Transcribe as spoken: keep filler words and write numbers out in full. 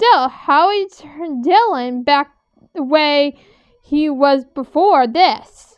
still, Howie turned Dylan back the way he was before this.